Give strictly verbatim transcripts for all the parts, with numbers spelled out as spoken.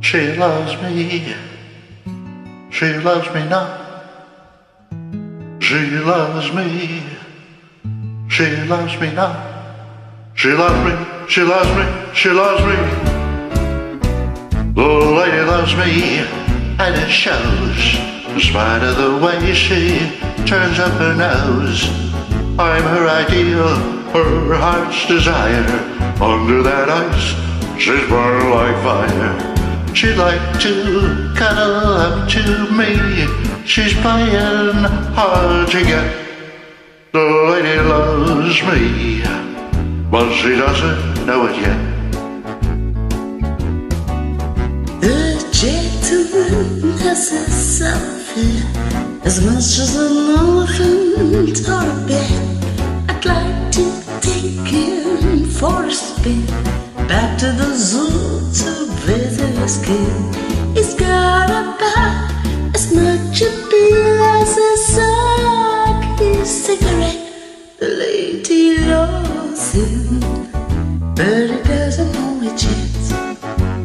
She loves me, she loves me not. She loves me, she loves me not. She loves me, she loves me, she loves me. The lady loves me, and it shows. In spite of the way she turns up her nose, I'm her ideal, her heart's desire. Under that ice, she's burning like fire. She'd like to cuddle up to me. She's playing hard to get. The lady loves me, but she doesn't know it yet. The gentleman has a selfie as much as an elephant or a bear. I'd like to take him for a spin back to the zoo to visit his kid. He's got about as much appeal as a soggy cigarette. The lady loves him, but he doesn't know it yet.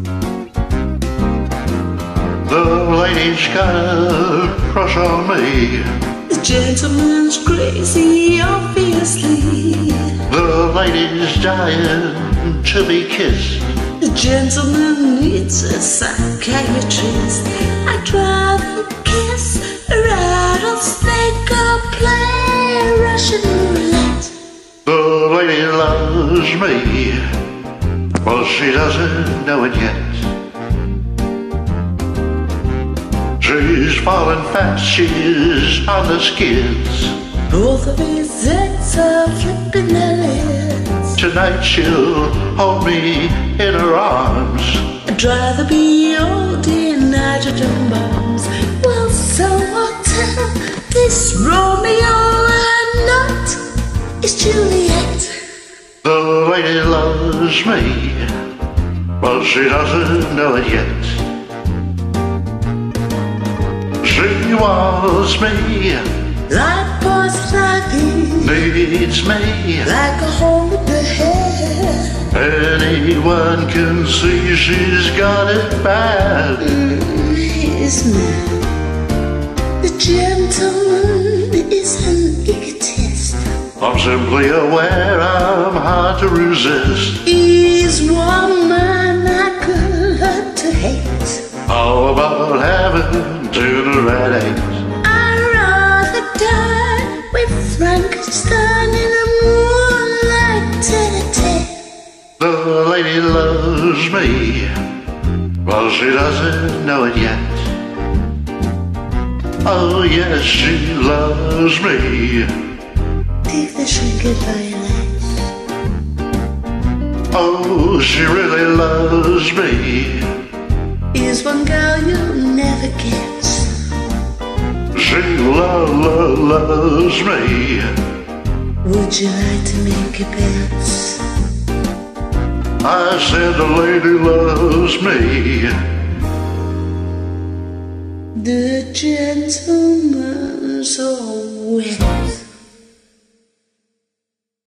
The lady's got a crush on me. The gentleman's crazy, obviously. The lady's dying to be kissed. The gentleman needs a psychiatrist. I'd rather kiss a rattlesnake or play Russian roulette. The lady loves me, but she doesn't know it yet. She's falling fast, she's on the skids. Both of his eggs are flipping their lids. Tonight she'll hold me in her arms. I'd rather be holding nitrogen bombs. Well, so I'll tell this Romeo and not is Juliet. The lady loves me, but she doesn't know it yet. She wants me like porcelain needs me like a hole in the head. Anyone can see she's got it bad. Mm, he's mad. The gentleman is an egotist. I'm simply aware I'm hard to resist. He's one man I could learn to hate. How about having dinner at eight? I'd rather die with Frankenstein in a moonlight tete-a-tete. The lady loves me, but she doesn't know it yet. Oh yes, she loves me. Take the shrinking violet. Oh, she really loves me. Is one girl you'll never get. She lo lo loves me. Would you like to make a bet? I said the lady loves me. The gentleman's so wet.